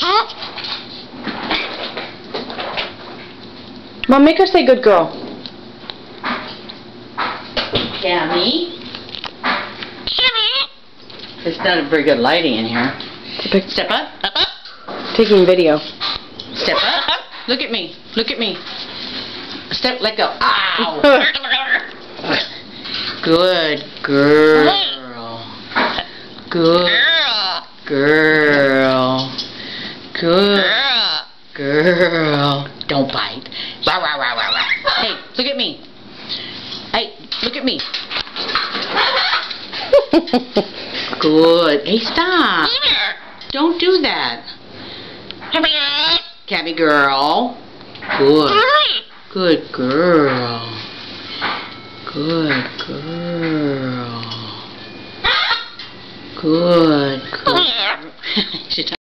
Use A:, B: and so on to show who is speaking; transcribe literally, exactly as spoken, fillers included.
A: Mom, make her say good girl.
B: Cammy. There's not a very good lighting in here. Step up, up, up.
A: Taking video.
B: Step up, up. Look at me. Look at me. Step, let go. Ow. Good girl. Good girl. Good girl. Don't bite. Hey, look at me. Hey, look at me. Good. Hey, stop. Don't do that. Cabby girl. Good. Good girl. Good girl. Good girl.